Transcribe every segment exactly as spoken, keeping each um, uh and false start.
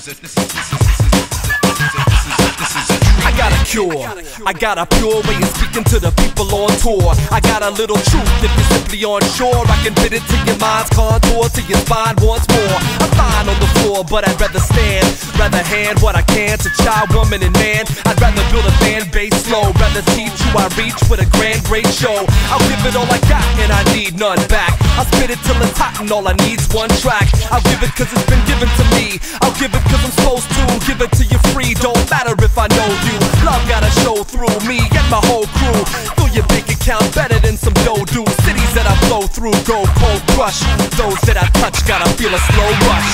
I got a cure, I got a pure way of speaking to the people on tour. I got a little truth, if you're simply unsure, I can fit it to your mind's contour, to your spine once more. I'm fine on the floor, but I'd rather stand, rather hand what I can to child, woman, and man. I'd rather build a fan base slow, rather teach who I reach with a grand, great show. I'll give it all I got, and I need none back. I'll spit it till it's hot, and all I need's one track. I'll give it cause it's been given to me. I'll give it cause I'm supposed to. Give it to you free, don't matter if I know you. Love gotta show through me and my whole crew. Through your bank account better than some dough do. Cities that I flow through go cold crush. Those that I touch gotta feel a slow rush.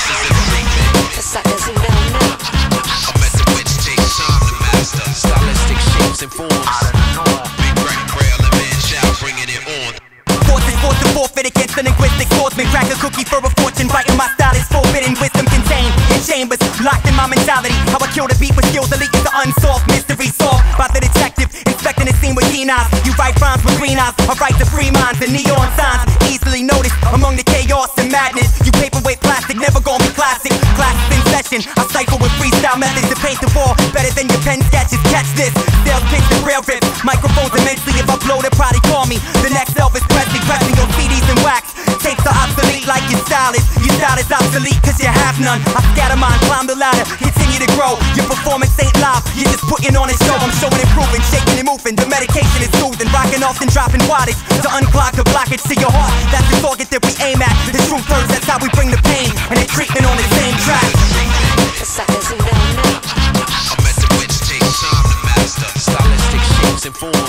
The suckers who don't know. A method which takes time to master. Stylistic shapes and forms. Big Brack, Braille, and Manchild bringing it on. Forces forced to forfeit against the linguistic swordsman. Crack a cookie for a fortune, biting my style is forbidden. Wisdom contained in chambers, locked in my mentality. How I kill the beat with skills, elite is the unsolved mystery solved by the detective, inspecting the scene with keen eyes. You write rhymes with green eyes, I write the free minds and neon signs. Easily noticed among the chaos and madness. You paperweight plastic, never gonna be classic. Classes in session, I cycle with freestyle methods to paint the wall better than your pen sketches. Catch this, sales pitch and rail rips, microphones immensely. If I blow, they probably call me the next Elvis Presley. Pressing your C Ds and wax, tapes are obsolete like your style is. Your style is obsolete cause you have none. I scatter mine, climb the ladder, continue to grow. Your performance ain't live, you're just putting on a show. I'm showing improving, shaking and moving. The medication is soothing, rocking often dropping wattage to unclog the blockage to your heart. That's the target that we aim at. The truth hurts, that's how we bring the pain and the treatment on the same track. The suckers who don't know. A method which takes time to master. Stylistic shapes and forms.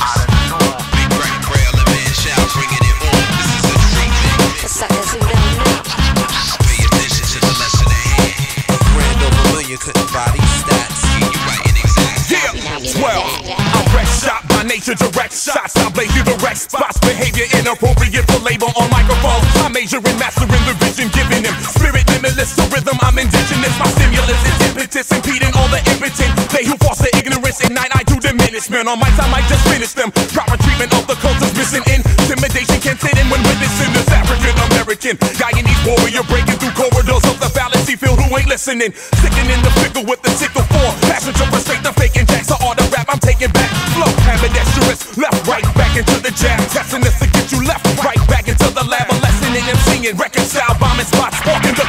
Big Brack, Braille, and Manchild bringing it on. This is a treatment. The suckers who don't know. Pay attention to the lesson at hand. Grand over million couldn't buy these stats. Yeah, you writing exact. Yeah, well, I wreck shop by nature, direct shots. I blaze you direct spots. Behavior inappropriate for labor on microphone. I major in mastering the vision, giving them spirit limitless to rhythm. I'm indigenous. My stimulus is impetus, impeding all the impotent. They who foster ignorance ignite. I do diminishment. On mics I might just finish them. Proper treatment of the culture's missing. Intimidation can't sit in when witnessing this African American Guyanese warrior breaking through corridors of the fallacy field. Who ain't listening? Sickening the fickle with the sickle for passion to frustrate the fake and jacks. So all the rap I'm taking back. Flow ambidextrous, left right back into the jab. Testing this to get you left right back into the lab. A lesson in M C and reconcile bombing spots. Walking the